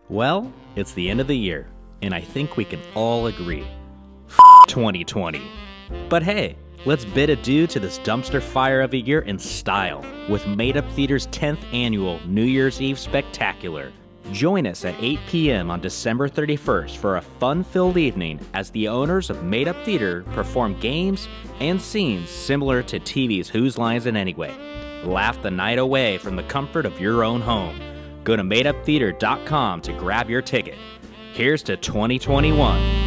Well, it's the end of the year, and I think we can all agree. 2020. But hey, let's bid adieu to this dumpster fire of a year in style with Made Up Theater's 10th annual New Year's Eve Spectacular. Join us at 8 p.m. on December 31st for a fun-filled evening as the owners of Made Up Theater perform games and scenes similar to TV's Whose Lines It Anyway. Laugh the night away from the comfort of your own home. Go to madeuptheater.com to grab your ticket. Here's to 2021.